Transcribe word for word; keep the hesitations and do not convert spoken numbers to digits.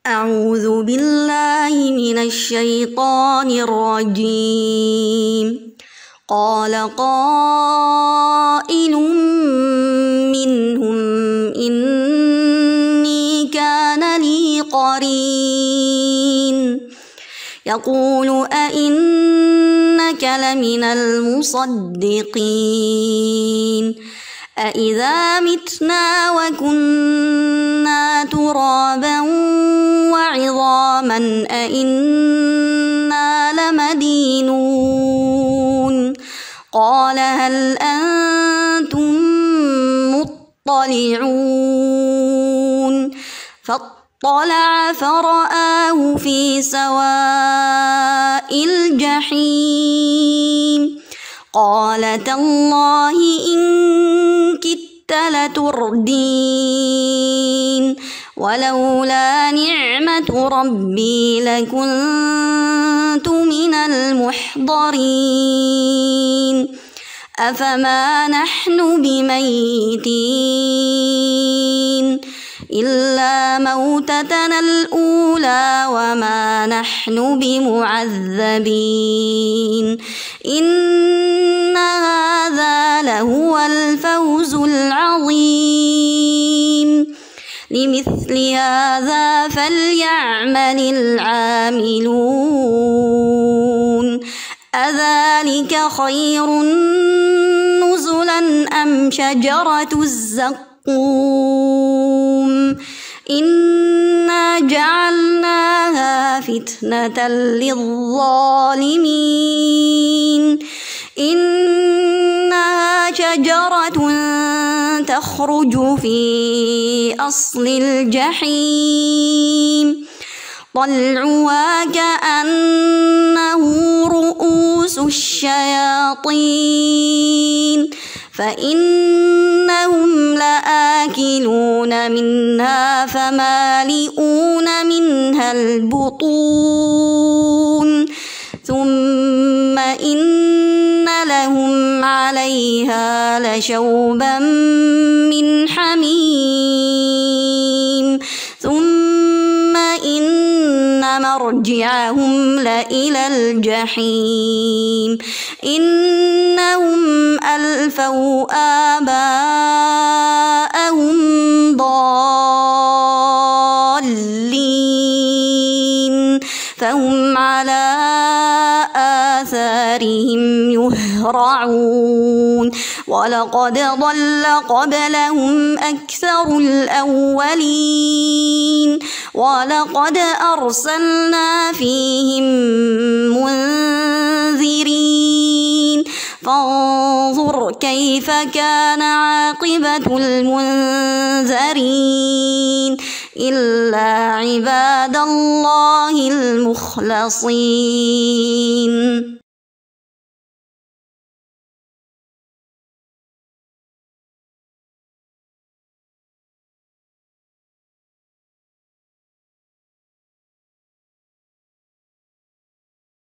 أعوذ بالله من الشيطان الرجيم. قال قائل منهم إني كان لي قرين يقول أئنك لمن المصدقين أإذا متنا وكنا ترابا وعظاما أإنا لمدينون قال هل أنتم مطلعون فاطلع فرآه في سواء الجحيم قال تالله إن كدت لتردين ولولا نعمة ربي لكنت من المحضرين أفما نحن بميتين إلا موتتنا الأولى وما نحن بمعذبين إن هذا لهو الفوز العظيم لمثل هذا فليعمل العاملون أذلك خير نزلا أم شجرة الزقوم إنا جعلناها فتنة للظالمين إنها شجرة تخرج في أصل الجحيم طلعها كأنه رؤوس الشياطين فإنهم لآكلون منها فمالئون منها البطون ثم إن لهم عليها لشوبا من حميم ثم إن مرجعهم لإلى الجحيم إنهم ألفوا آباءهم ضالين فهم على آثارهم يهرعون ولقد ضل قبلهم أكثر الأولين ولقد أرسلنا فيهم منذرين فانظر كيف كان عاقبة المنذرين إلا عباد الله المخلصين.